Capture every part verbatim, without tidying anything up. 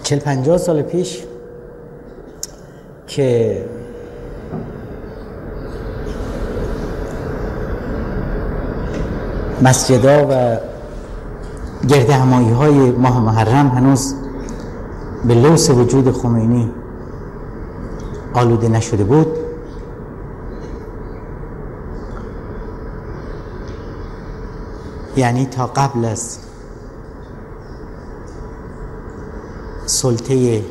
چل پنجاه سال پیش که مسجدها و گرد همایی های ماه محرم هنوز به لوث وجود خمینی آلوده نشده بود، یعنی تا قبل از سلطه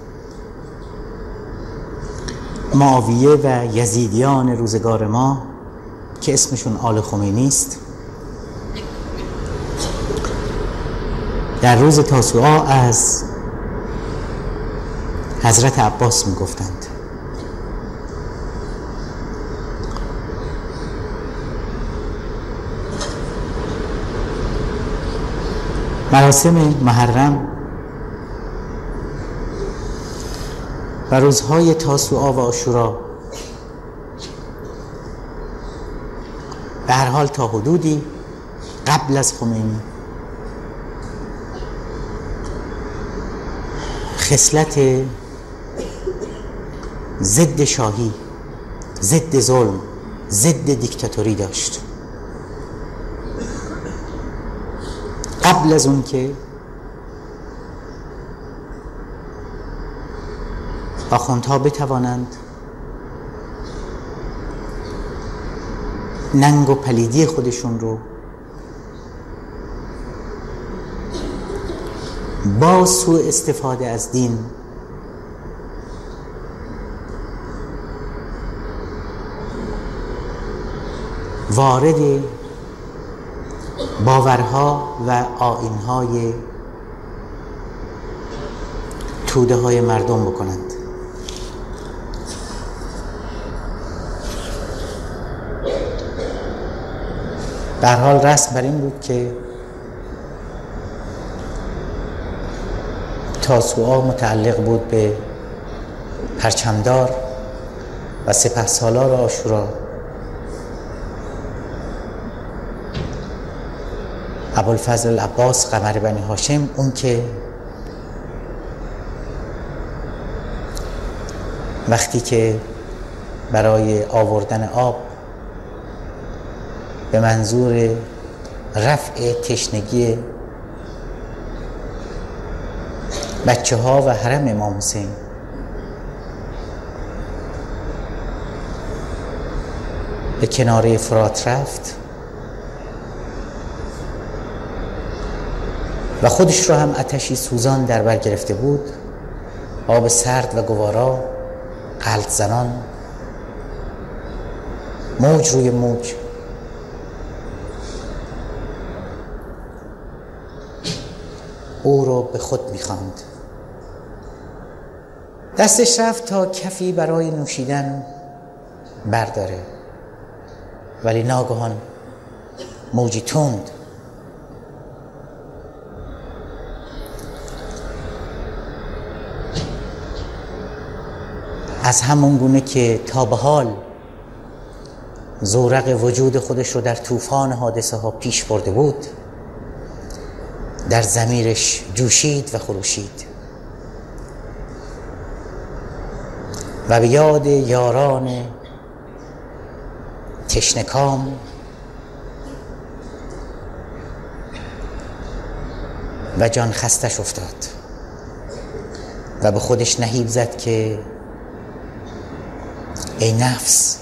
معاویه و یزیدیان روزگار ما که اسمشون آل خمینی است، در روز تاسوعا از حضرت عباس میگفتند. مراسم محرم و روزهای تاسوعا و عاشورا به هر حال تا حدودی قبل از خمینی خصلت ضد شاهی، ضد ظلم، ضد دیکتاتوری داشت. قبل از اون که آخوندها بتوانند ننگ و پلیدی خودشون رو با سوء استفاده از دین وارد باورها و آیین‌های توده های مردم بکنند. به هر حال رسم بر این بود که تاسوعا متعلق بود به پرچمدار و سپهسالار عاشورا ابوالفضل العباس قمر بنی هاشم، اون که وقتی که برای آوردن آب به منظور رفع تشنگی بچه ها و حرم امام حسین به کناره فرات رفت و خودش رو هم آتشی سوزان در بر گرفته بود، آب سرد و گوارا غلط زنان موج روی موج او رو به خود می‌خواند. دستش رفت تا کفی برای نوشیدن برداره، ولی ناگهان موجی تند از همون گونه که تا به حال زورق وجود خودش رو در طوفان حادثه ها پیش برده بود، در ضمیرش جوشید و خروشید و به یاد یاران تشنکام و جان خستش افتاد و به خودش نهیب زد که ای نفس،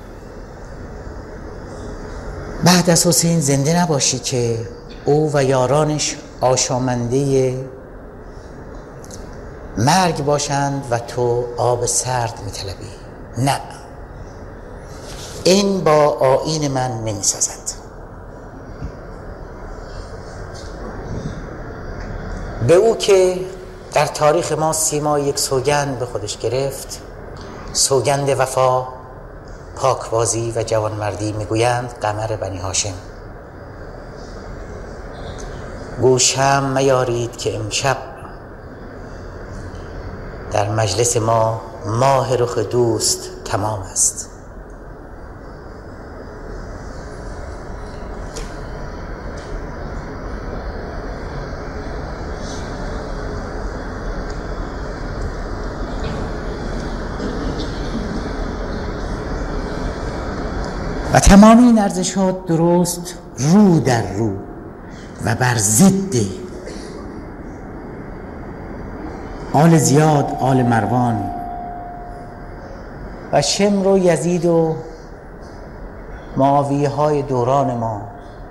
بعد از حسین زنده نباشی که او و یارانش آشامنده مرگ باشند و تو آب سرد می‌طلبی. نه، این با آیین من نمی‌سازد. به او که در تاریخ ما سیما یک سوگند به خودش گرفت، سوگند وفا، پاکبازی و جوانمردی، میگویند قمر بنی هاشم. گوشم میارید که امشب در مجلس ما ماه رخ دوست تمام است. و تمام این ارزشات درست رو در رو و بر ضد آل زیاد، آل مروان و شمر و یزید و معاویه های دوران ما،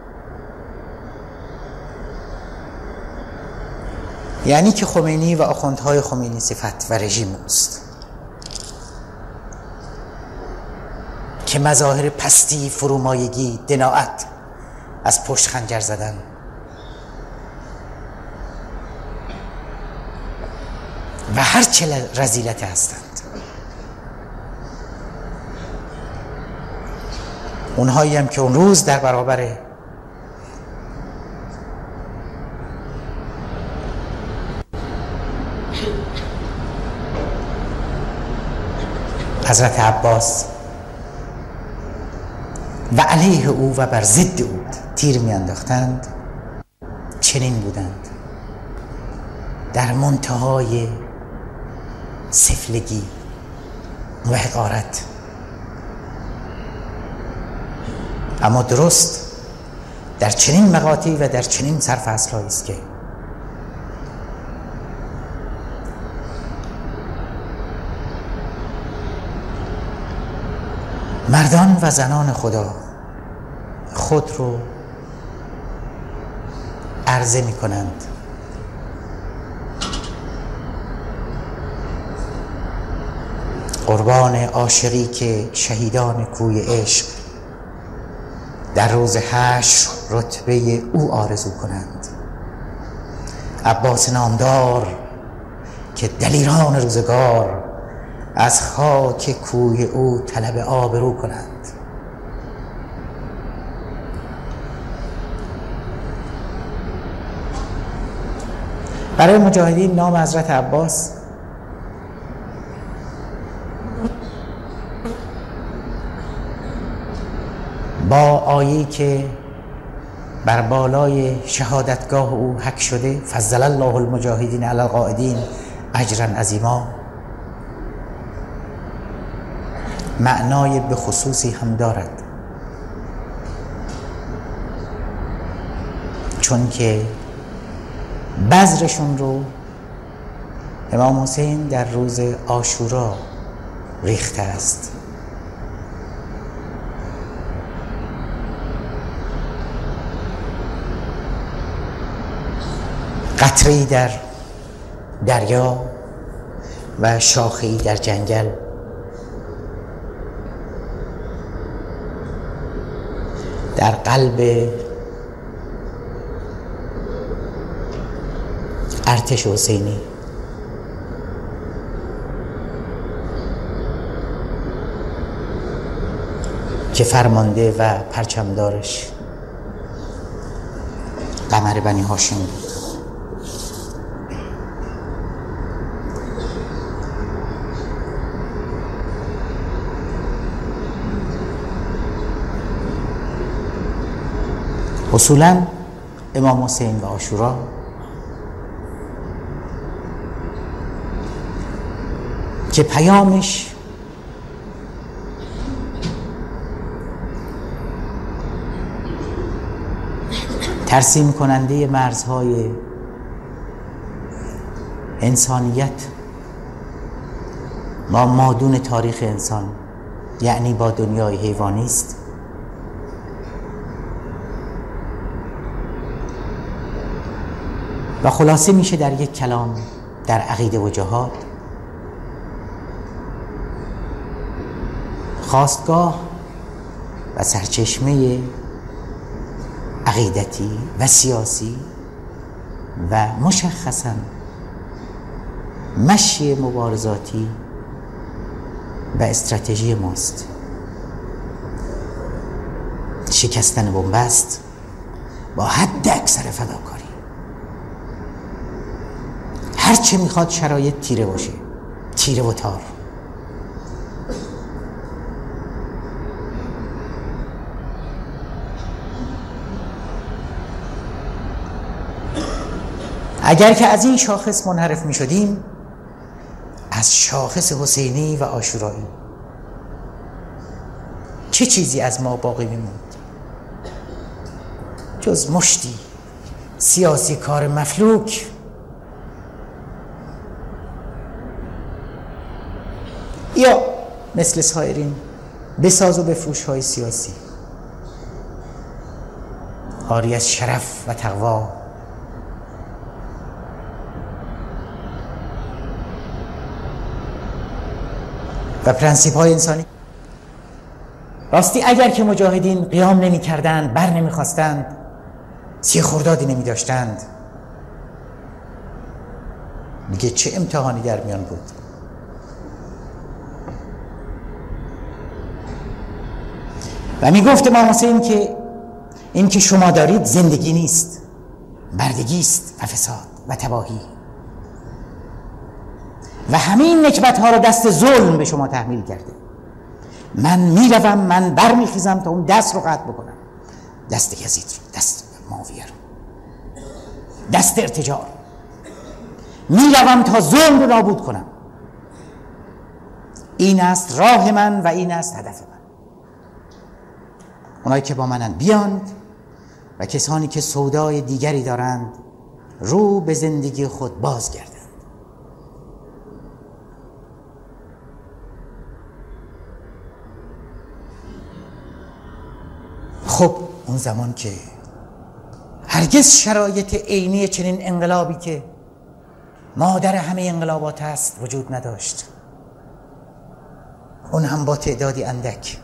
یعنی که خمینی و آخوندهای خمینی صفت و رژیم است که مظاهر پستی، فرومایگی، دناعت، از پشت خنجر زدن و هر چه رذیلت هستند، اونهایی هم که اون روز در برابر حضرت عباس و علیه او و بر ضد او تیر می انداختند، چنین بودند، در منتهای سفلگی و حقارت. اما درست در چنین مقاطعی و در چنین سرفصل‌هایی است که مردان و زنان خدا خود رو عرضه می کنند قربان عاشقی که شهیدان کوی عشق در روز حشر رتبه او آرزو کنند. عباس نامدار که دلیران روزگار از خاک کوی او طلب آبرو کنند. برای مجاهدین نام حضرت عباس با آیه‌ای که بر بالای شهادتگاه او حک شده، فضل الله المجاهدین علی القاعدین اجرا عظیما، معنای به خصوصی هم دارد، چون که بذرشون رو امام حسین در روز عاشورا ریخته است. قطره‌ای در دریا و شاخه‌ای در جنگل، در قلب ارتش حسینی. که فرمانده و پرچمدارش قمر بنی هاشم بود. اصولاً امام حسین و عاشورا که پیامش ترسیم کننده مرزهای انسانیت با مادون تاریخ انسان، یعنی با دنیای حیوانی است. و خلاصه میشه در یک کلام در عقیده و جهاد، خواستگاه و سرچشمه عقیدتی و سیاسی و مشخصاً مشی مبارزاتی و استراتژی ماست. شکستن بنبست با حد اکثر فداکاری، هرچه میخواد شرایط تیره باشه، تیره و تار. اگر که از این شاخص منحرف می شدیم، از شاخص حسینی و عاشورایی چه چیزی از ما باقی میموند جز مشتی سیاسی کار مفلوک؟ یا مثل سایرین بساز و بفروش های سیاسی عاری از شرف و تقوا و پرنسیپ های انسانی؟ راستی اگر که مجاهدین قیام نمی کردند، بر نمی خواستند، سی خردادی نمی داشتند، میگه چه امتحانی در میان بود؟ و می گفت امام حسین که این که شما دارید زندگی نیست، بردگی است و فساد و تباهی و همین نکبت ها رو دست ظلم به شما تحمیل کرده. من میروم، من برمیخیزم تا اون دست رو قطع بکنم، دست یزید رو، دست معاویه رو، دست ارتجاع، میروم تا ظلم رو نابود کنم. این است راه من و این است هدف من. اونایی که با منن بیاند و کسانی که سودای دیگری دارند رو به زندگی خود بازگردند. خب اون زمان که هرگز شرایط عینی چنین انقلابی که مادر همه انقلابات است وجود نداشت، اون هم با تعدادی اندک،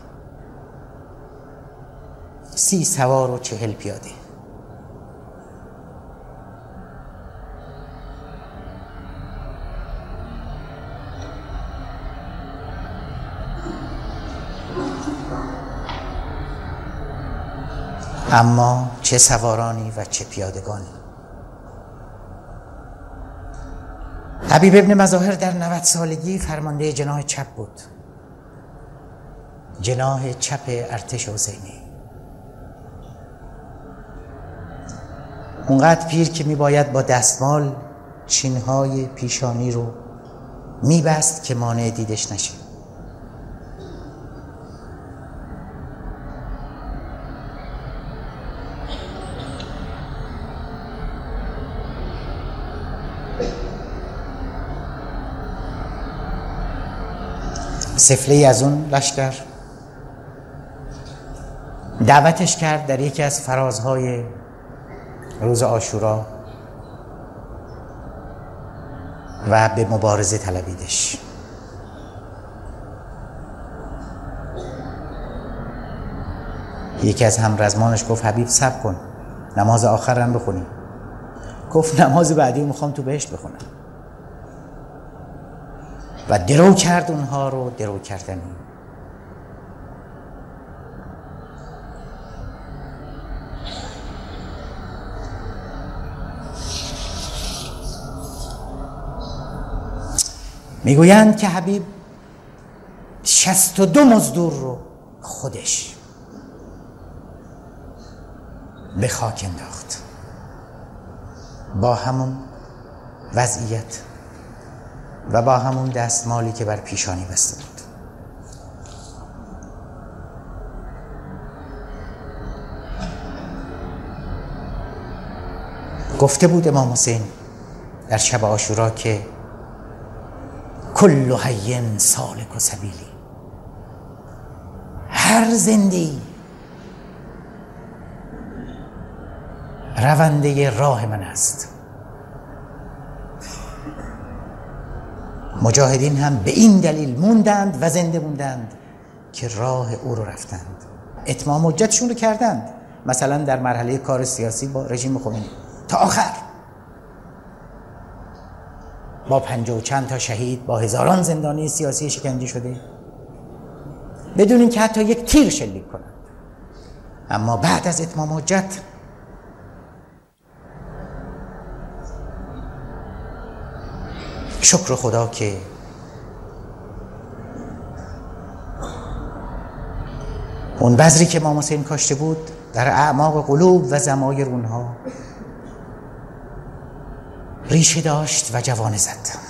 سی سوار و چهل پیاده. اما چه سوارانی و چه پیادگانی. حبیب ابن مظاهر در نود سالگی فرمانده جناح چپ بود، جناح چپ ارتش حسینی. اونقدر پیر که میباید با دستمال چینهای پیشانی رو میبست که مانع دیدش نشه. سفله‌ای از اون لشکر دعوتش کرد در یکی از فرازهای روز عاشورا و به مبارزه طلبیدش. یکی از همرزمانش گفت حبیب صبر کن، نماز آخر هم بخونی. گفت نماز بعدی میخوام تو بهشت بخونم. و درو کرد اونها رو درو کردنی. میگویند که حبیب شصت و دو مزدور رو خودش به خاک انداخت با همون وضعیت و با همون دستمالی که بر پیشانی بسته بود. گفته بود امام حسین در شب عاشورا که کل حی سالک و سبیلی، هر زنده‌ای رونده راه من است. مجاهدین هم به این دلیل موندند و زنده موندند که راه او رو رفتند، اتمام حجتشون رو کردند. مثلا در مرحله کار سیاسی با رژیم خمینی تا آخر، با پنجاه و چند تا شهید، با هزاران زندانی سیاسی شکنجه شده، بدون اینکه حتی یک تیر شلیک کنند. اما بعد از اتمام حجت شکر خدا که اون بذری که امام حسین کاشته بود در اعماق قلوب و ضمایر اونها ریشه داشت و جوانه زد.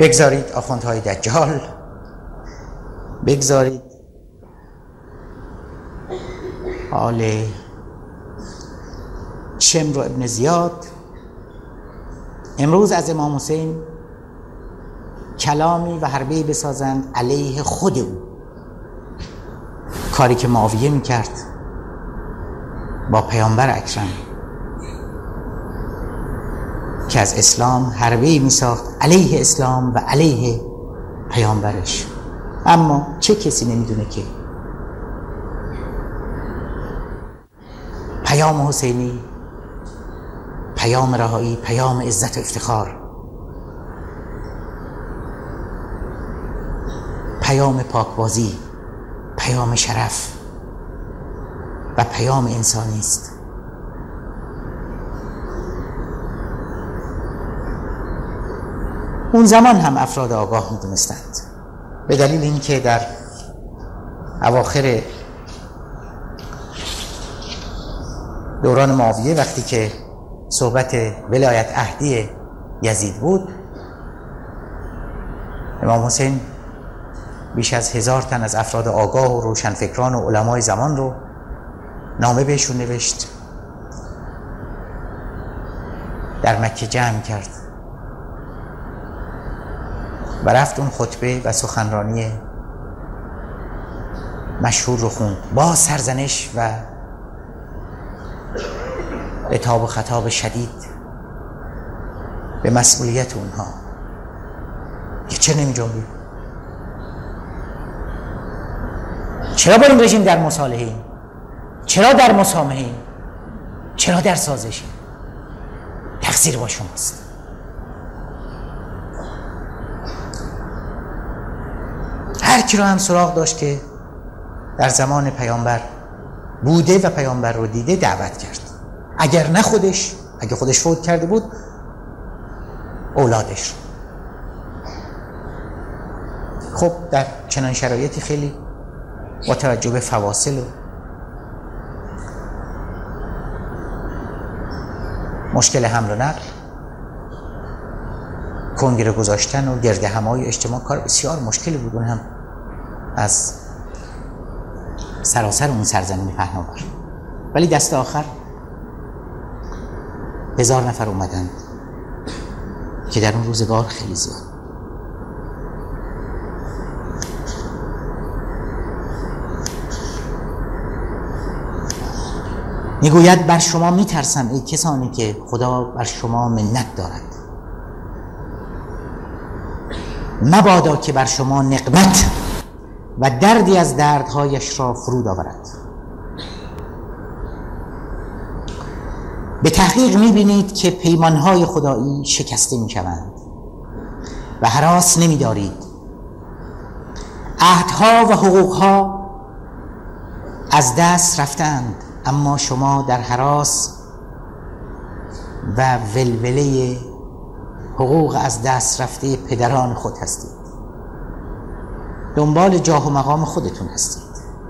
بگذارید آخوندهای دجال، بگذارید حال شمر و ابن زیاد، امروز از امام حسین کلامی و حربه‌ای بسازند علیه خود او، کاری که معاویه میکرد با پیامبر اکرم که از اسلام حربه‌ای میساخت علیه اسلام و علیه پیامبرش. اما چه کسی نمیدونه که پیام حسینی پیام رهایی، پیام عزت و افتخار، پیام پاکبازی، پیام شرف و پیام انسانی است. اون زمان هم افراد آگاه می‌دونستند، به دلیل اینکه در اواخر دوران معاویه وقتی که صحبت ولایت عهدی یزید بود، امام حسین بیش از هزار تن از افراد آگاه و روشنفکران و علمای زمان رو نامه بهشون نوشت، در مکه جمع کرد و رفت اون خطبه و سخنرانی مشهور رو خوند با سرزنش و عتاب و خطاب شدید به مسئولیت اونها که چه نمی جنبی؟ چرا با این رژیم در مصالحه ایم؟ چرا در مسامحه ایم؟ چرا در سازش ایم؟ تقصیر با شماست. هر کی رو هم سراغ داشت که در زمان پیامبر بوده و پیامبر رو دیده دعوت کرد، اگر نه خودش، اگر خودش فوت کرده بود اولادش رو. خب در چنان شرایطی خیلی با توجه به فواصل و مشکل حمل و نقل، کنگره گذاشتن و گرد همای اجتماع کار بسیار مشکلی بود، اون هم از سراسر اون سرزمین پهناور. ولی دست آخر هزار نفر اومدند که در اون روزگار خیلی زیاد. میگوید بر شما میترسم ای کسانی که خدا بر شما منت دارد، مبادا که بر شما نقمت و دردی از دردهایش را فرود آورد. به تحقیق میبینید که پیمانهای خدایی شکسته میشوند و هراس نمیدارید. عهدها و حقوقها از دست رفتند، اما شما در هراس و ولوله حقوق از دست رفته پدران خود هستید، دنبال جاه و مقام خودتون هستید،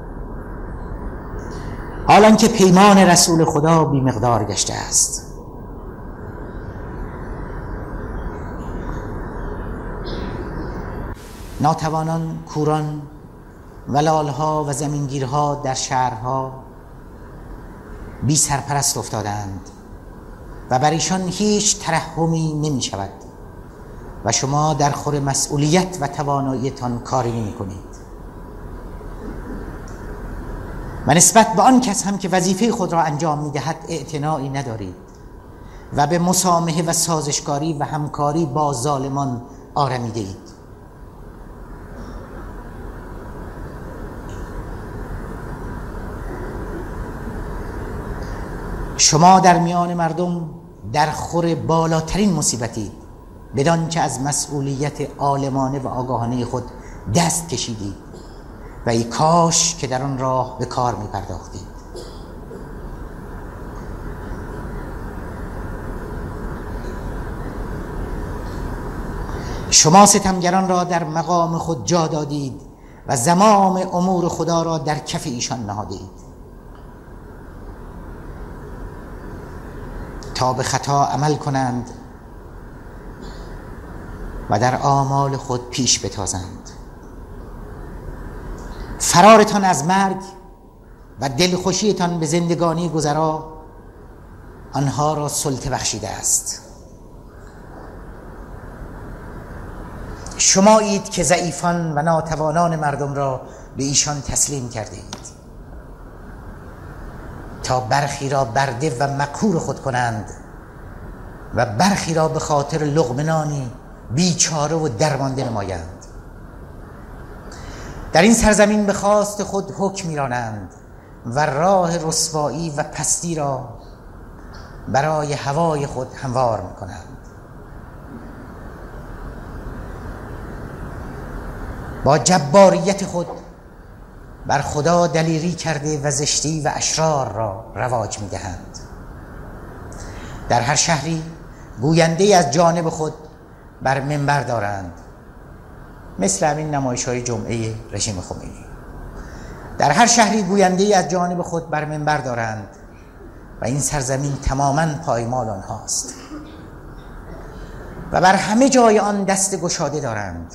حالان که پیمان رسول خدا بی مقدار گشته است. ناتوانان، کوران، ولالها و زمینگیرها در شهرها بی سرپرست افتادند و بر ایشان هیچ ترحمی نمی شود و شما در خور مسئولیت و تواناییتان کاری نمی کنید. و نسبت به آن کس هم که وظیفه خود را انجام می دهد اعتنایی ندارید و به مسامحه و سازشکاری و همکاری با ظالمان آرمیده اید. شما در میان مردم در خور بالاترین مصیبتید، بدان که از مسئولیت عالمانه و آگاهانه خود دست کشیدید و ای کاش که در آن راه به کار می پرداختید. شما ستمگران را در مقام خود جا دادید و زمام امور خدا را در کف ایشان نهادید تا به خطا عمل کنند و در آمال خود پیش بتازند. فرارتان از مرگ و دلخوشیتان به زندگانی گذرا آنها را سلطه بخشیده است. شمایید که ضعیفان و ناتوانان مردم را به ایشان تسلیم کرده اید تا برخی را برده و مقهور خود کنند و برخی را به خاطر لقمه بیچاره و درمانده نمایند. در این سرزمین به خواست خود حکم می‌رانند و راه رسوایی و پستی را برای هوای خود هموار می‌کنند. با جباریت خود بر خدا دلیری کرده و زشتی و اشرار را رواج می‌دهند. در هر شهری گوینده از جانب خود بر منبر دارند، مثل همین نمایش‌های جمعه رژیم خمینی. در هر شهری گوینده از جانب خود بر منبر دارند و این سرزمین تماماً پایمال آنهاست و بر همه جای آن دست گشاده دارند.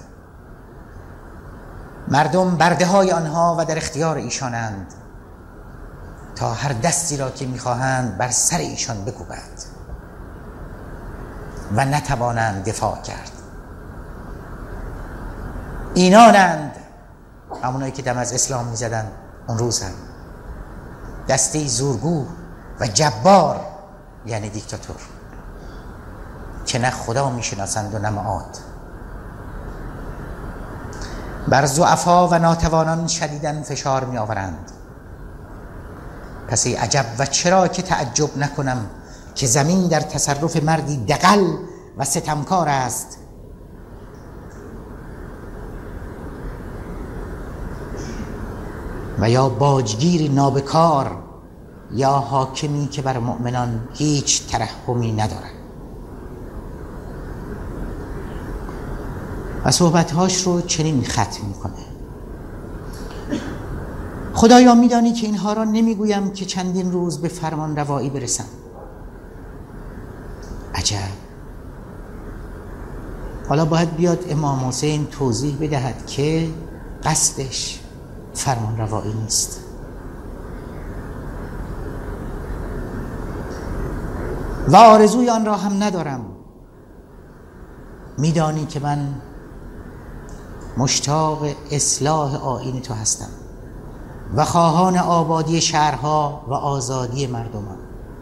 مردم برده های آنها و در اختیار ایشانند تا هر دستی را که میخواهند بر سر ایشان بکوبند و نتوانند دفاع کرد. اینانند همونایی که دم از اسلام میزدند اون روز هم دسته زورگو و جبار، یعنی دیکتاتور، که نه خدا میشناسند و نه معاد. بر ضعفا و ناتوانان شدیداً فشار می آورند. پس ای عجب و چرا که تعجب نکنم که زمین در تصرف مردی دغل و ستمکار است و یا باجگیر نابکار یا حاکمی که بر مؤمنان هیچ ترحمی ندارد. و صحبتهاش رو چنین ختم میکنه: خدایا میدانی که اینها را نمیگویم که چندین روز به فرمان روایی برسم. عجب، حالا باید بیاد امام حسین توضیح بدهد که قصدش فرمان روایی نیست. و آرزوی آن را هم ندارم. میدانی که من مشتاق اصلاح آیین تو هستم و خواهان آبادی شهرها و آزادی مردمان.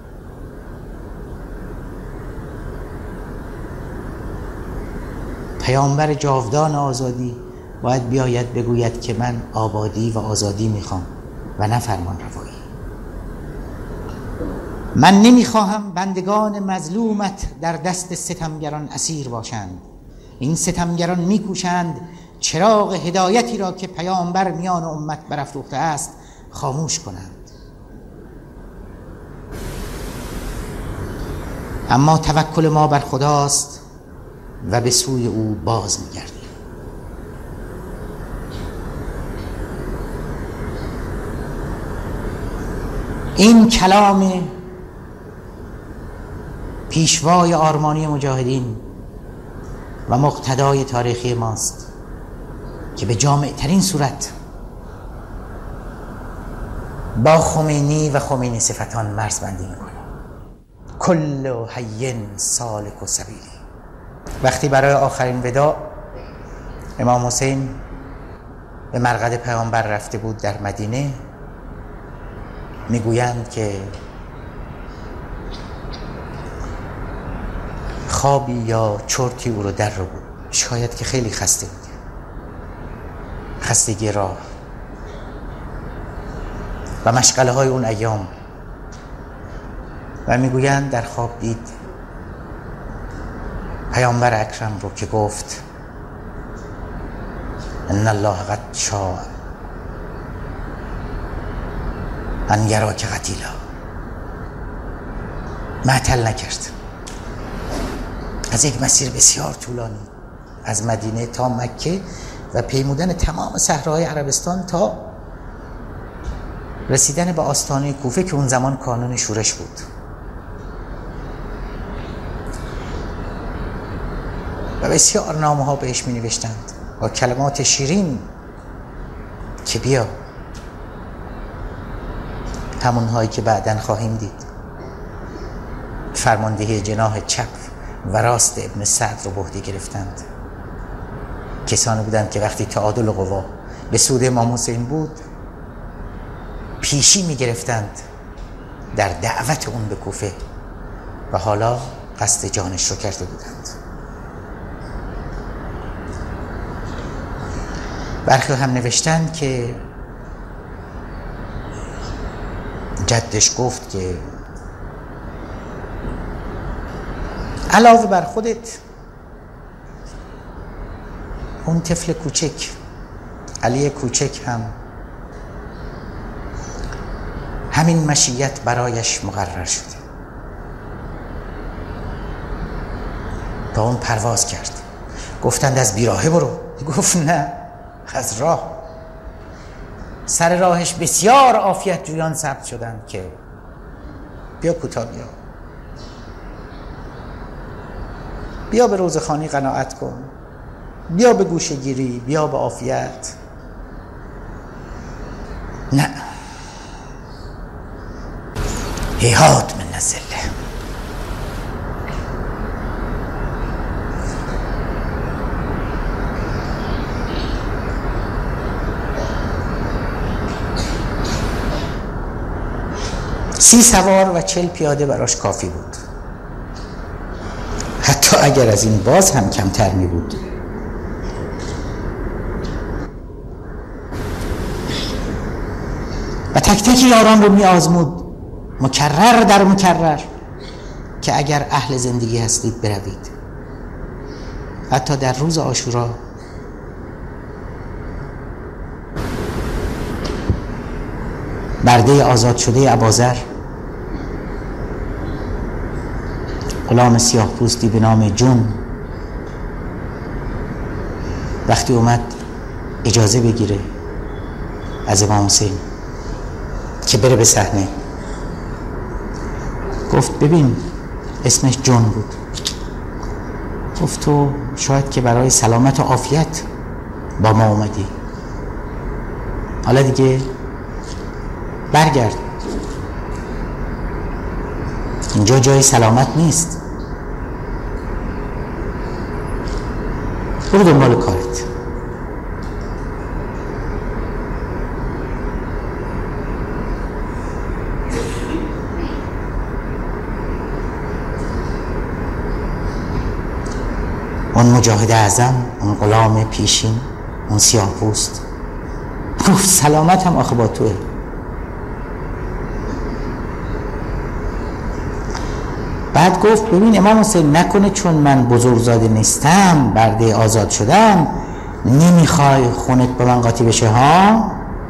پیامبر جاودان آزادی باید بیاید بگوید که من آبادی و آزادی میخوام و نه فرمان روایی. من نمیخواهم بندگان مظلومت در دست ستمگران اسیر باشند. این ستمگران میکوشند چراغ هدایتی را که پیامبر میان امت برافروخته است خاموش کنند. اما توکل ما بر خداست و به سوی او باز میگردیم. این کلام پیشوای آرمانی مجاهدین و مقتدای تاریخی ماست که به جامع ترین صورت با خمینی و خمینی صفتان مرزبندی میکنه. کل حی سالک و سبیلی. وقتی برای آخرین وداع امام حسین به مرقد پیامبر رفته بود در مدینه، میگویند که خوابی یا چرتی او رو در رو بود. شاید که خیلی خسته بود، خستگی راه و مشغله های اون ایام، و میگویند در خواب دید پیامبر اکرم رو که گفت ان الله قد شاء ان یراک قتیلا. معطل نکرد. از یک مسیر بسیار طولانی از مدینه تا مکه و پیمودن تمام صحراهای عربستان تا رسیدن به آستانه کوفه که اون زمان کانون شورش بود. و بسیار نامه ها بهش می نوشتند با کلمات شیرین که بیا، همون هایی که بعداً خواهیم دید. فرماندهی جناح چپ و راست ابن سعد رو به عهده گرفتند. کسانی بودند که وقتی تعادل قوا به سود امام حسین بود پیشی می گرفتند در دعوت اون به کوفه و حالا قصد جانش رو کرده بودند. برخی هم نوشتند که جدش گفت که علاوه بر خودت اون طفل کوچک علی کوچک هم همین مشیت برایش مقرر شده. با اون پرواز کرد. گفتند از بیراهه برو، گفت نه، از راه. سر راهش بسیار عافیت جویان ثبت شدند که بیا کوتاه بیا، بیا به روزخوانی قناعت کن، بیا به گوشه گیری، بیا به عافیت. نه، هیهات من الذله. سی سوار و چل پیاده براش کافی بود، حتی اگر از این باز هم کمتر می بود. و تک تک یاران رو می آزمود مکرر در مکرر که اگر اهل زندگی هستید بروید. حتی در روز عاشورا برده آزاد شده اباذر، غلام سیاه پوستی به نام جون، وقتی اومد اجازه بگیره از امام حسین که بره به صحنه، گفت ببین، اسمش جون بود، گفت تو شاید که برای سلامت و عافیت با ما اومدی، حالا دیگه برگرد، اینجا جای سلامت نیست، برو دنبال کارت. اون مجاهد اعظم، اون غلام پیشین، اون سیاه پوست گفت سلامت هم آخه با توه. بعد گفت ببین امام حسین، نکنه چون من بزرگزاده نیستم، برده آزاد شدم، نمیخوای خونت به من قاطی بشه ها؟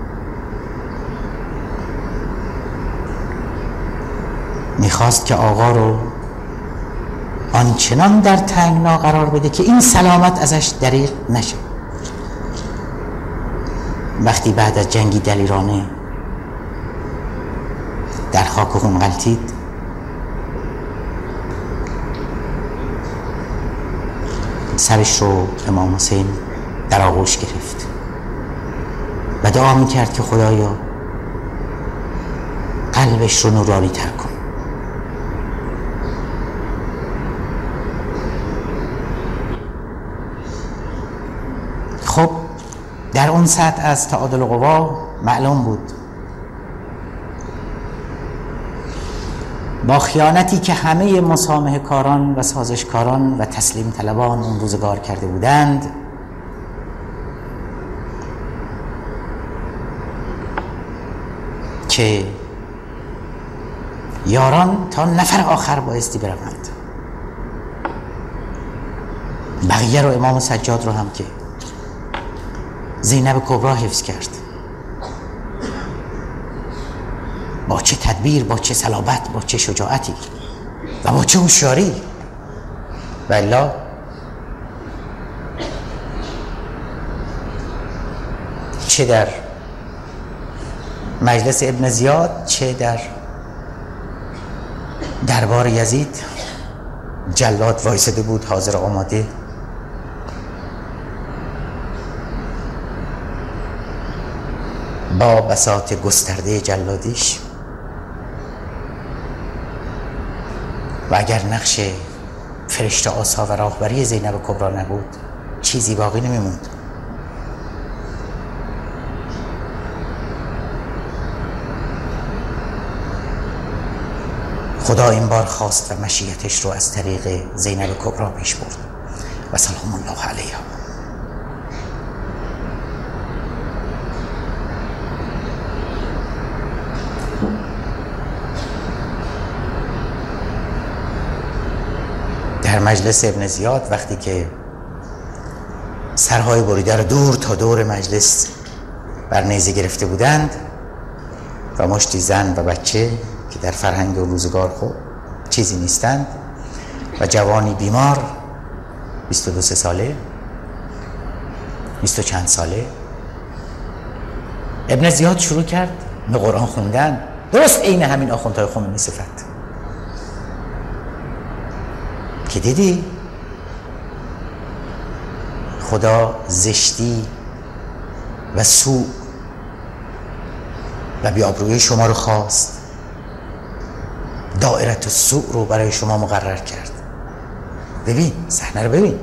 میخواست که آقا رو آنچنان در تنگنا قرار بده که این سلامت ازش دریغ نشه. وقتی بعد از جنگی دلیرانه در خاک خون غلتید، سرش رو امام حسین در آغوش گرفت و دعا میکرد که خدایا قلبش رو نورانی تر کن. خب در اون سطح از تعادل قوا معلوم بود با خیانتی که همه مسامحه کاران و سازشکاران و تسلیم طلبان اون روزگار کرده بودند، که یاران تا نفر آخر بایستی بروند. بقیه رو، امام سجاد رو هم که زینب کبرا حفظ کرد، با چه تدبیر، با چه صلابت، با چه شجاعتی و با چه هوشیاری. و الا چه در مجلس ابن زیاد، چه در دربار یزید، جلاد وایساده بود حاضر آماده با بساط گسترده جلادیش و اگر نقش فرشته آسا و راهبری زینب کبری نبود چیزی باقی نمیموند. خدا این بار خواست و مشیتش رو از طریق زینب کبری پیش برد و سلام الله علیها. در مجلس ابن زیاد وقتی که سرهای بریده رو دور تا دور مجلس بر نیزه گرفته بودند و مشتی زن و بچه که در فرهنگ و روزگار خب چیزی نیستند و جوانی بیمار بیست و دو سه ساله بیست و چند ساله، ابن زیاد شروع کرد به قرآن خوندن، درست عین همین آخوندهای خمینی صفت که دیدی خدا زشتی و سوء و بی‌آبرویی شما رو خواست، دائرت السوء رو برای شما مقرر کرد. ببین صحنه رو ببین.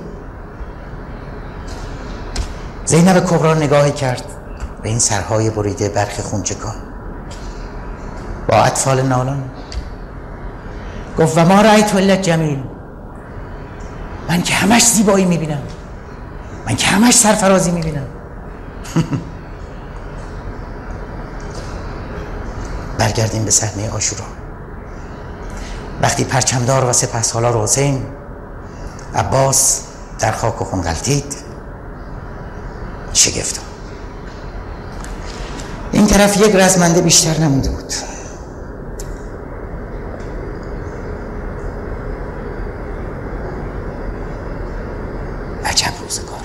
زینب کبری نگاهی کرد به این سرهای بریده برخ خونچکان با اطفال نالان، گفت و ما رأیت الا جمیل، من که همش زیبایی میبینم، من که همش سرفرازی میبینم. برگردیم به صحنه عاشورا. وقتی پرچمدار و سپهسالار حسین عباس در خاک و خون غلتید، شگفت. این طرف یک رزمنده بیشتر نمونده بود. عجب روزگاری.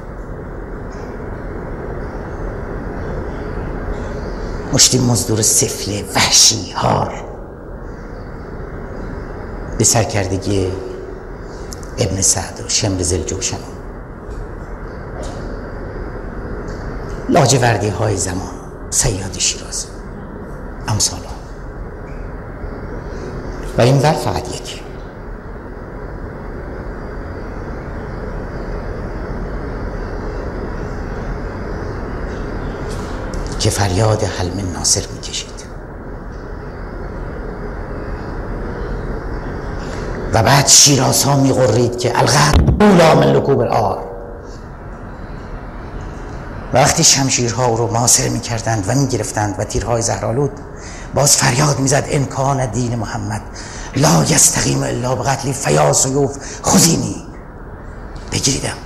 مشتی مزدور سفله وحشی هار به سرکردگی ابن سعد و شمر ذوالجوشن، لاجوردی های زمان، صیاد شیراز، امثال و این ور فقط یکی. که فریاد حلم ناصر میکشید و بعد شیراز ها میغرید که الغد اولا من لکوب الار. و وقتی شمشیرها او رو محاصره میکردند و میگرفتند و تیرهای زهرآلود، باز فریاد میزد امکان دین محمد لا یستقیم الا بقتلی فیا سیوف خذینی، بگیریدم.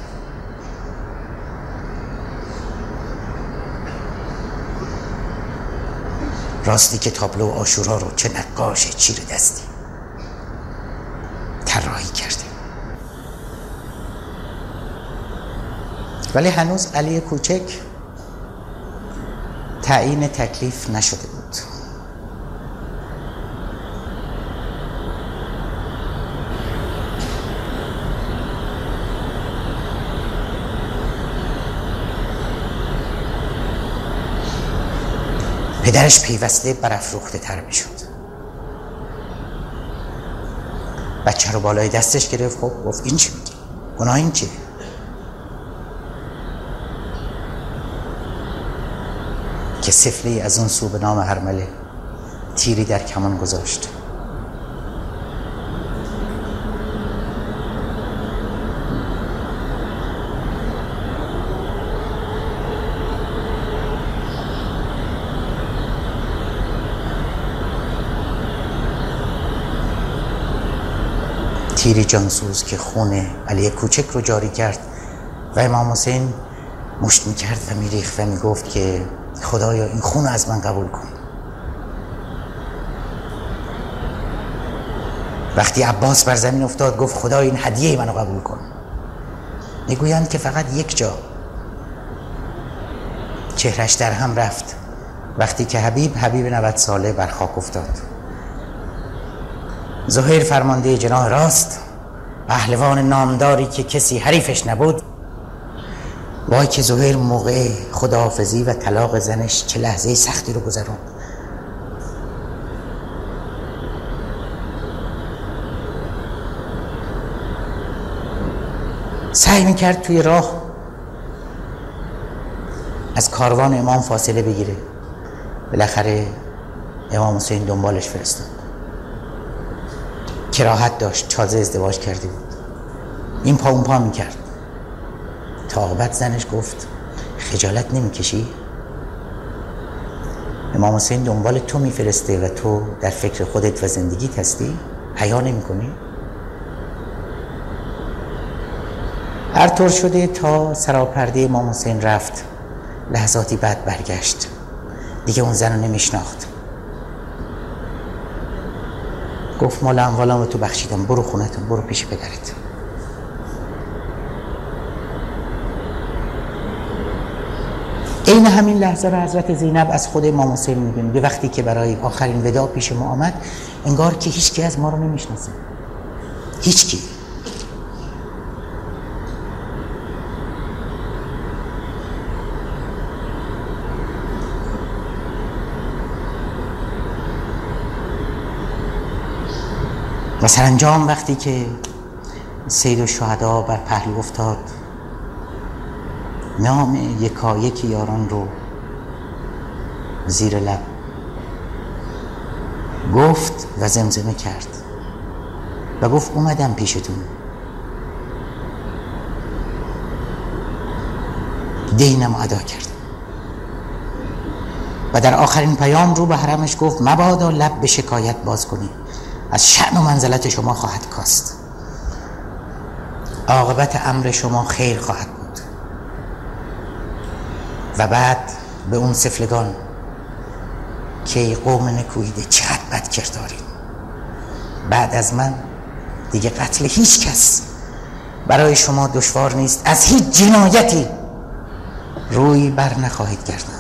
راستی که تابلو عاشورا رو چه نقاش چیر دستی طراحی کرده. ولی هنوز علی کوچک تعیین تکلیف نشده بود. پدرش پیوسته برافروخته تر می شد. بچه رو بالای دستش گرفت. خب گفت این چی میگی؟ گناه این چیه؟ که سفلی از اون سو به نام هرمله تیری در کمان گذاشت. تیری جانسوز که خون علی کوچک رو جاری کرد و امام حسین مشت میکرد و میریخت و میگفت که خدایا این خون رو از من قبول کن. وقتی عباس بر زمین افتاد گفت خدایا این هدیه منو قبول کن. میگویند که فقط یک جا چهرش در هم رفت وقتی که حبیب حبیب نود ساله بر خاک افتاد. زهیر فرمانده جناح راست، پهلوان نامداری که کسی حریفش نبود، وای که زهیر موقع خداحافظی و طلاق زنش چه لحظه سختی رو گذرون. سعی میکرد توی راه از کاروان امام فاصله بگیره. بالاخره امام حسین دنبالش فرستاد. کراهت داشت، تازه ازدواج کرده بود. این پا اون پا میکرد تا عاقبت زنش گفت خجالت نمیکشی؟ امام حسین دنبال تو میفرسته و تو در فکر خودت و زندگیت هستی؟ حیا نمیکنی؟ هر طور شده تا سراپرده امام حسین رفت، لحظاتی بعد برگشت. دیگه اون زن رو نمیشناخت. گفت مال اموالم رو تو بخشیدم، برو خونتون، برو پیش پدرت. این همین لحظه رو حضرت زینب از خود امام حسین می‌بینیم. به وقتی که برای آخرین وداع پیش ما آمد، انگار که هیچ کی از ما رو نمیشناسه. هیچ کی. و سرانجام وقتی که سید الشهدا بر پهلو افتاد، نام یکایک یاران رو زیر لب گفت و زمزمه کرد و گفت اومدم پیشتون، دینم ادا کردم. و در آخرین پیام رو به حرمش گفت مبادا لب به شکایت باز کنی، از شأن و منزلت شما خواهد کاست، عاقبت امر شما خیر خواهد بود. و بعد به اون سفلگان که ای قوم نکوییده چقدر بد کردارید، بعد از من دیگه قتل هیچ کس برای شما دشوار نیست، از هیچ جنایتی روی بر نخواهید گرداند.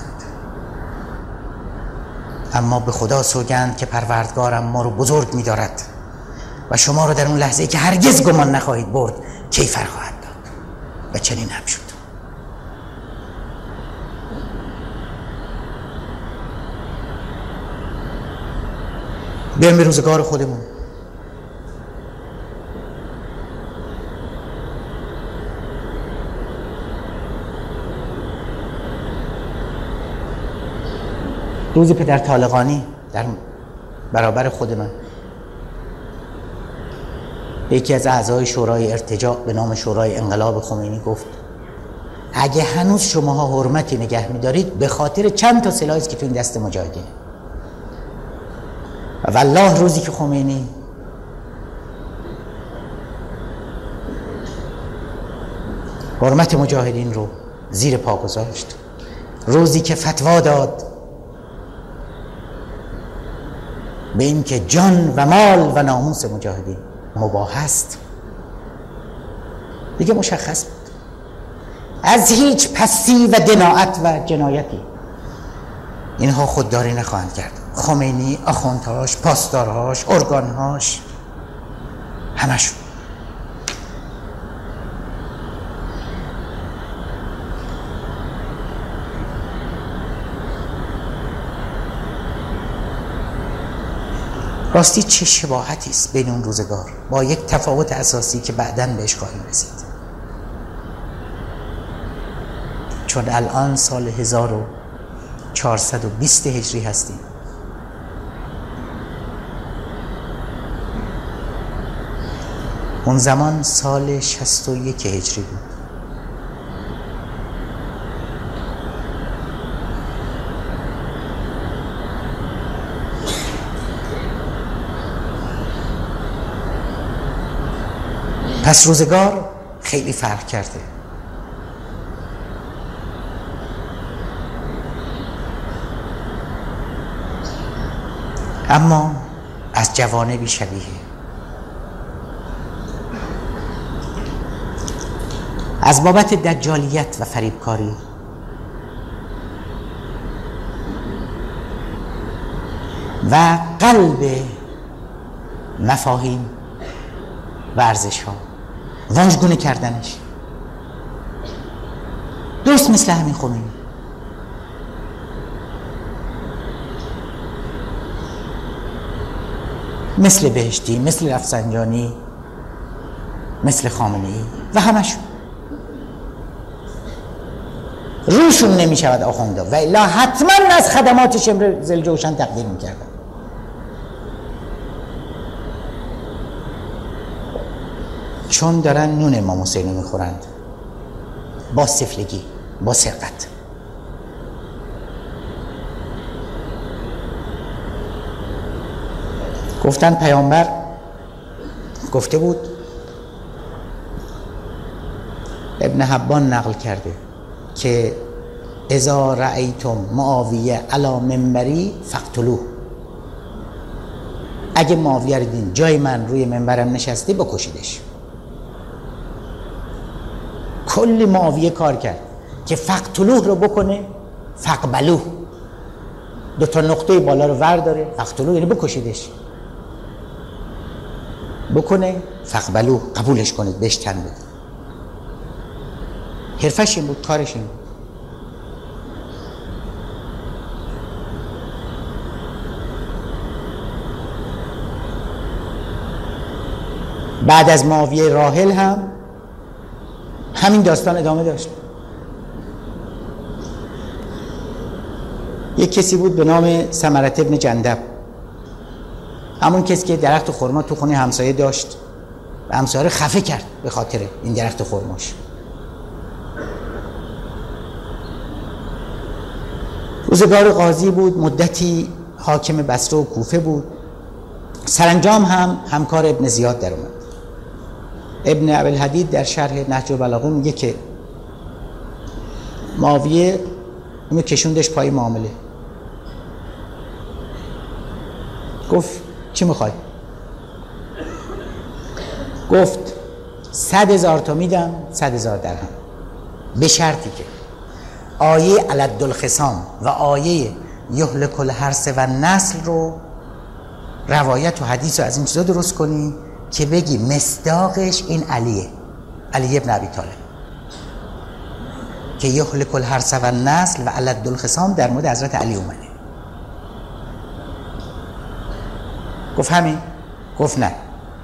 اما به خدا سوگند که پروردگارم ما رو بزرگ می دارد و شما رو در اون لحظه که هرگز گمان نخواهید برد کیفر خواهد داد. و چنین هم شد. بیایم به روزگار خودمون. روز پدر طالقانی در برابر خود من یکی از اعضای شورای ارتجاع به نام شورای انقلاب خمینی گفت اگه هنوز شماها حرمتی نگه می‌دارید به خاطر چند تا سلاحی است که تو این دست مجاهدین. و والله روزی که خمینی حرمت مجاهدین رو زیر پا گذاشت، روزی که فتوا داد به این که جان و مال و ناموس مجاهدین مباح است، دیگه مشخص بود از هیچ پستی و دناعت و جنایتی اینها خودداری نخواهند کرد. خمینی، آخوندهاش، پاسدارهاش، ارگانهاش، همشون. راستی چه شباهتی است بین اون روزگار با یک تفاوت اساسی که بعداً بهش خواهیم رسید. چون الان سال هزار و چهارصد و بیست هجری هستیم، اون زمان سال شصت و یک هجری بود. پس روزگار خیلی فرق کرده. اما از جوانبی شبیه. از بابت دجالیت و فریبکاری و قلب مفاهیم و ارزش ها واژگونه کردنش، درست مثل همین خمینی. مثل بهشتی، مثل رفسنجانی، مثل خامنه‌ای و همشون روشون نمی شود آخونده و الا حتما از خدمات شمر زلجوشن تقدیر می کردن. چون دارن نون امام حسینی می خورند با سفلگی، با سرقت. گفتن پیامبر گفته بود، ابن حبان نقل کرده که اذا رأیتم معاویه علی منبری فقتلوه، اگه معاویه رو دیدین جای من روی منبرم نشسته بکشیدش. کلی معاویه کار کرد که فقتلوه رو بکنه فقبلوه، دو تا نقطه بالا رو ور داره، فقتلوه یعنی بکشیدش، بکنه فقبلوه قبولش کنید، بهش تن بده. حرفش این بود، کارش این بود. بعد از معاویه راحل هم همین داستان ادامه داشت. یک کسی بود به نام ثمرة ابن جندب، همون کسی که درخت خرما تو خونه همسایه داشت و همسایه رو خفه کرد به خاطر این درخت خرماش. روزگار قاضی بود، مدتی حاکم بصره و کوفه بود. سرانجام هم همکار ابن زیاد در اومد. ابن ابوالحدید در شرح نهج البلاغه میگه که معاویه اینو کشوندش پای معامله. گفت چی میخوای؟ گفت صد هزار تا میدم، صد هزار درهم، به شرطی که آیه علد الخصام و آیه یهلک الحرث و نسل رو، روایت و حدیث رو از این چیزا درست کنی که بگی مصداقش این علیه، علی ابن ابی طالب، که یهلک الحرث و نسل و علد الخصام در مورد حضرت علی اومده. گفت همین؟ گفت نه،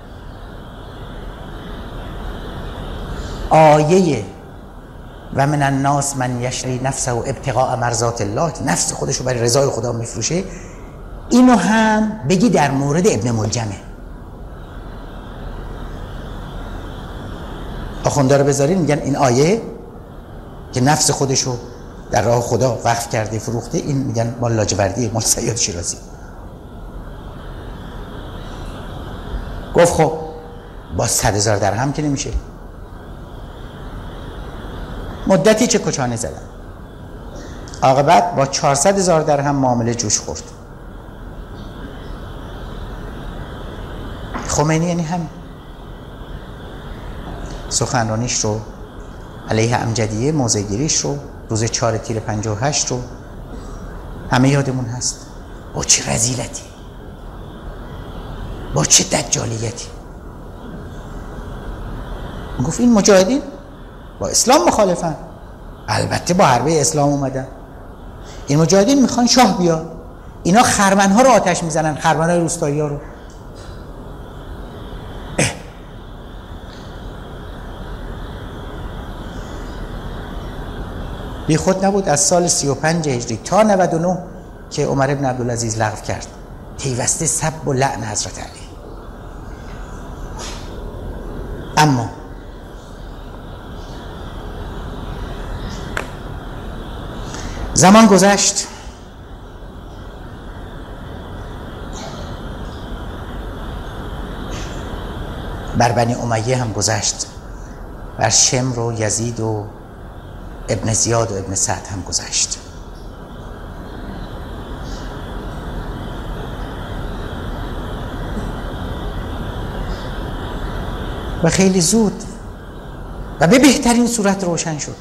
آیه و من الناس من یشری نفسه و ابتغاء مرضات الله، نفس خودشو برای رضای خدا میفروشه، اینو هم بگی در مورد ابن ملجمه. آخونده رو بذارین میگن این آیه که نفس خودشو در راه خدا وقف کرده فروخته، این میگن مال لاجوردی، مال سیاد شیرازی. گفت خب با صد هزار درهم که نمیشه. مدتی چه کچانه زدن، عاقبت با چهارصد هزار درهم معامله جوش خورد. خمینی یعنی همین سخنرانیش رو علیه امجدیه، موضع‌گیریش رو روز چهار تیر پنجاه و هشت رو همه یادمون هست. با چه رذیلتی، با چه دجالیتی. گفت این مجاهدین با اسلام مخالفن، البته با حربه اسلام اومدن. این مجاهدین میخوان شاه بیاد، اینا خرمنها رو آتش میزنن، خرمنهای روستایی ها رو. بی خود نبود از سال سی و پنج هجری تا نود و نه که عمر ابن عبدالعزیز لغو کرد، پیوسته سب و لعن حضرت علی. اما زمان گذشت، بر بنی امیه هم گذشت، بر شمر و یزید و ابن زیاد و ابن سعد هم گذشت. و خیلی زود و به بهترین صورت روشن شد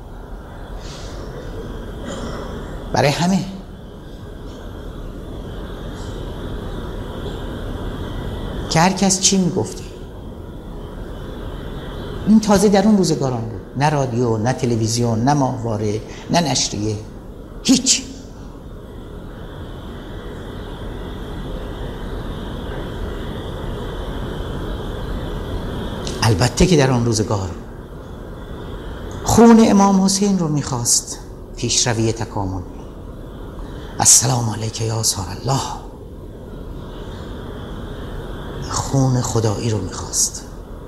برای همه. که هر کس چی میگفته. این تازه در اون روزگاران بود. نه رادیو، نه تلویزیون، نه ماهواره، نه نشریه، هیچ. البته که در آن روزگار خون امام حسین رو میخواست پیشروی تکامل. السلام علیک یا سار الله، خون خدایی رو میخواست،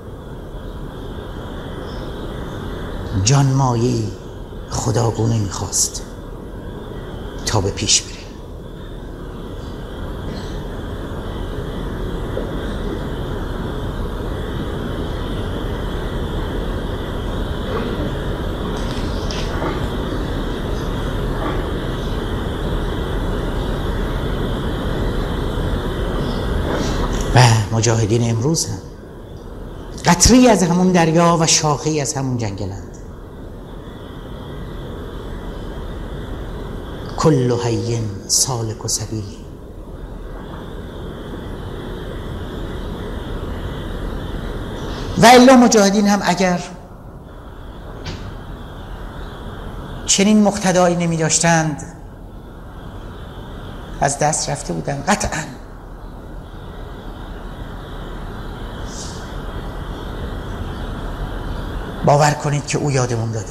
جان مایه‌ای خداگونه میخواست تا به پیش بره. و مجاهدین امروز هم قطری از همون دریا و شاخه‌ای از همون جنگلند. کل حی سالک و سبیل. و الا مجاهدین هم اگر چنین مقتدایی نمی داشتند از دست رفته بودند قطعاً. باور کنید که او یادمون داده.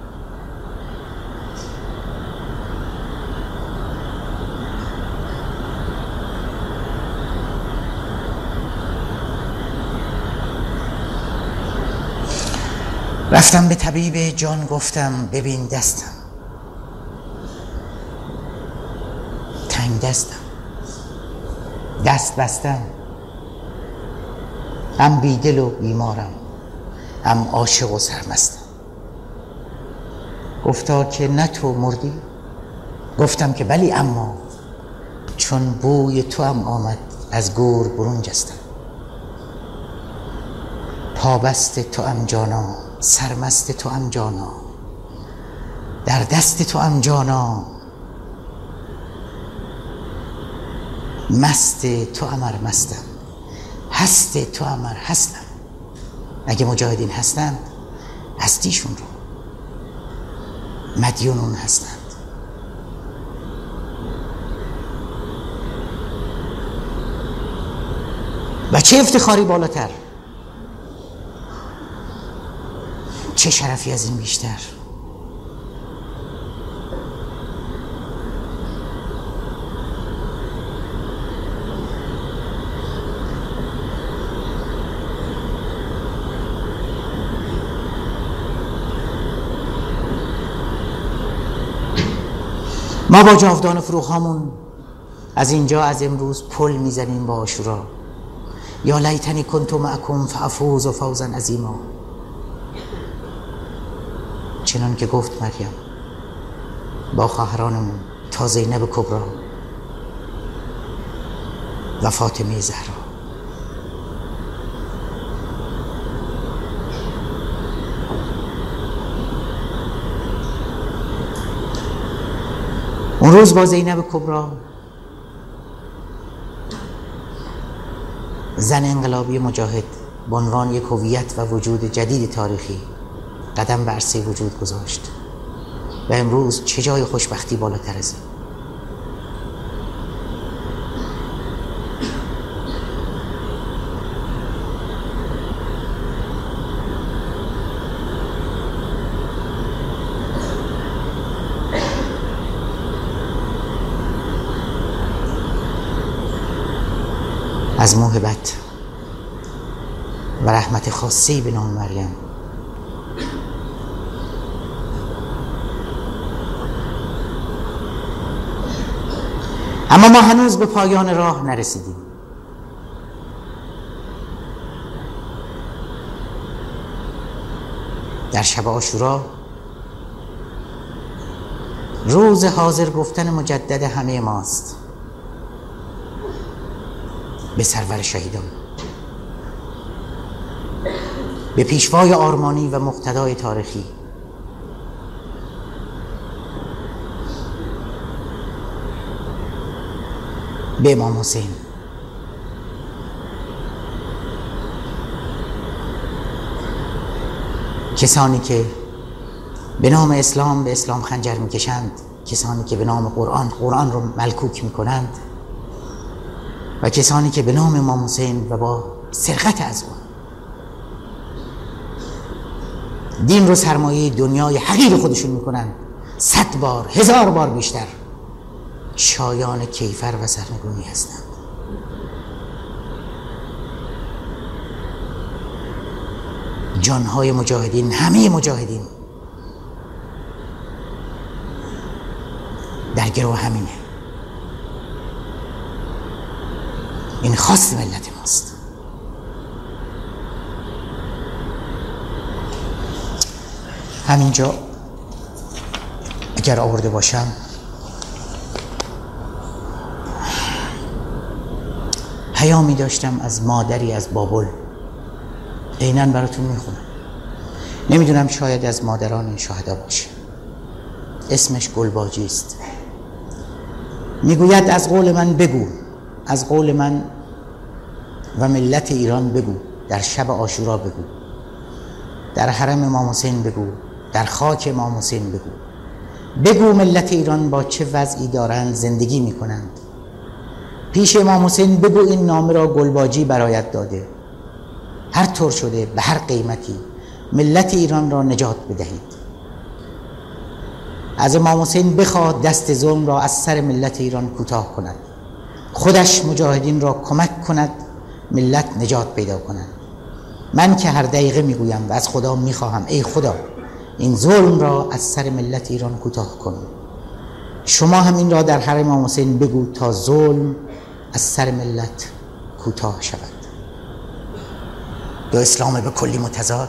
رفتم به طبیب جان، گفتم ببین دستم تنگ، دستم دست بستم، هم بیدل و بیمارم، هم عاشق و سرمستم. گفتا که نه تو مردی؟ گفتم که بلی، اما چون بوی تو هم آمد از گور برون جستم. پابست تو هم جانا، سرمست تو هم جانا، در دست تو هم جانا، مست تو امر مستم، هست تو امر هستم. اگه مجاهدین هستند هستیشون رو مدیون اون هستند. و چه افتخاری بالاتر، چه شرفی از این بیشتر. ما با جاودان فروغ‌هامون از اینجا از امروز پل میزنیم با عاشورا. یا لیتنی کنت معکم فافوز فوزا عظیما. چنان که گفت مریم با خواهرانمون تا زینب کبری و فاطمه زهرا. اون روز با زینب کبری، زن انقلابی مجاهد، به عنوان یک هویت و وجود جدید تاریخی قدم به عرصه وجود گذاشت. و امروز چه جای خوشبختی بالاتر از این؟ از موهبت و رحمت خاصی به نام مریم اما ما هنوز به پایان راه نرسیدیم. در شب عاشورا، روز حاضر گفتن مجدد همه ماست به سرور شهیدان، به پیشوای آرمانی و مقتدای تاریخی، به امام حسین. کسانی که به نام اسلام به اسلام خنجر میکشند، کسانی که به نام قرآن قرآن رو ملکوک میکنند و کسانی که به نام امام حسین و با سرقت از اون دین رو سرمایه دنیای حقیر خودشون میکنند، صد بار هزار بار بیشتر شایان کیفر و سرنگونی هستند. جانهای مجاهدین، همه مجاهدین در گروه همینه. این خواست ملت ماست. همینجا اگر آورده باشم پیامی داشتم از مادری از بابل، عیناً براتون میخونم. نمیدونم شاید از مادران شهدا باشه. اسمش گلباجی است. میگوید از قول من بگو، از قول من و ملت ایران بگو، در شب عاشورا بگو، در حرم امام حسین بگو، در خاک امام حسین بگو، بگو ملت ایران با چه وضعی دارند زندگی میکنند. پیش امام حسین بگو این نامه را گلباجی برایت داده، هر طور شده به هر قیمتی ملت ایران را نجات بدهید. از امام حسین بخواد دست ظلم را از سر ملت ایران کوتاه کند، خودش مجاهدین را کمک کند ملت نجات پیدا کنند. من که هر دقیقه میگویم و از خدا میخواهم ای خدا این ظلم را از سر ملت ایران کوتاه کن. شما هم این را در حرم امام حسین بگو تا ظلم از سر ملت کوتاه شود. دو اسلام به کلی متضاد،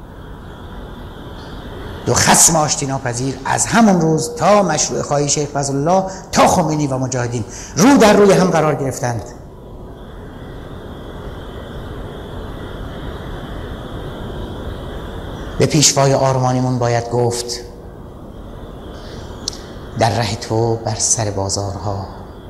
دو خصم آشتی ناپذیر از همون روز تا مشروع خواهی شیخ فضلالله تا خمینی و مجاهدین رو در روی هم قرار گرفتند. به پیشوای آرمانیمون باید گفت در ره تو بر سر بازارها،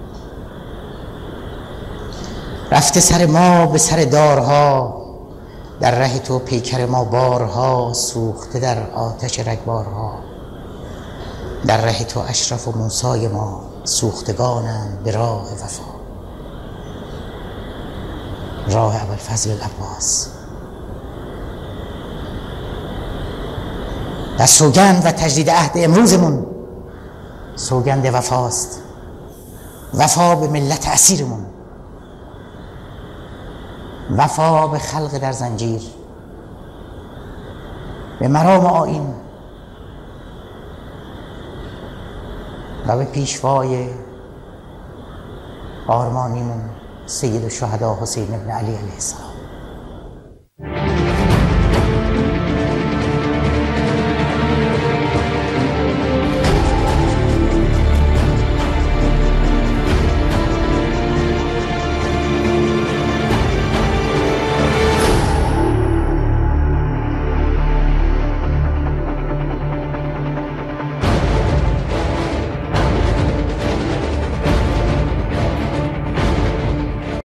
رفته سر ما به سر دارها، در ره تو پیکر ما بارها، سوخته در آتش رگبارها. در ره تو اشرف و موسی ما سوختگانند به راه وفا، راه ابوالفضل العباس. و سوگند و تجدید عهد امروزمون سوگند وفاست، وفا به ملت اسیرمون، وفا به خلق در زنجیر، به مرام آیین و به پیشوای آرمانیمون سید الشهدا حسین ابن علی علیه السلام.